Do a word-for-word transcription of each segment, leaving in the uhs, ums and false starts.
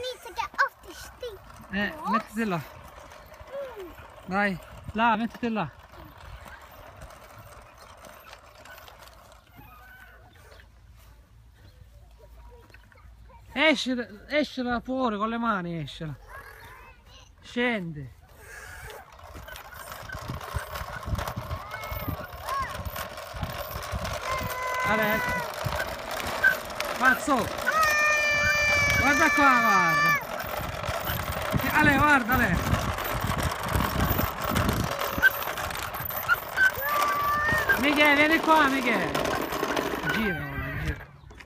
need to get off the steep. Eh, mettiti là. Dai, là, mettiti là. Esci, esci da fuori con le mani, esci. Scendi. Adesso. Pazzo. Guarda qua, guarda. Ale, guarda, Ale. Michele, vieni qua, Michele. Gira, guarda, gira.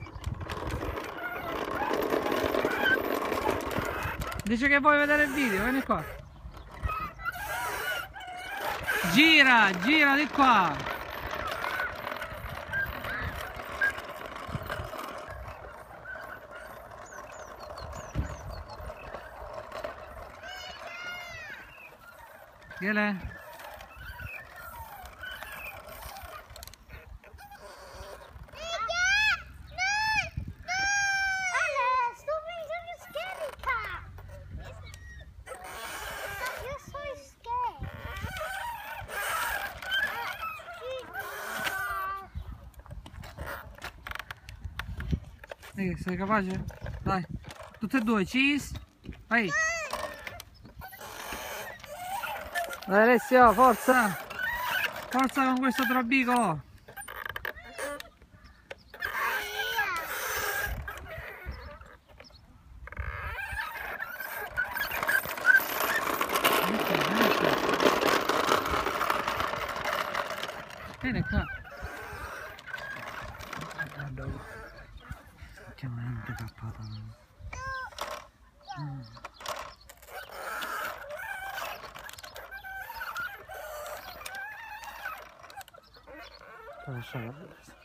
Dice che vuoi vedere il video, vieni qua. Gira, gira di qua. Vieni. Sei capace? Dai, tutte e due, cheese. Vai. Dai Alessio, forza! Forza con questo trabicolo! Vieni qua! Guarda, che mente cappata! Mm. Lasciala.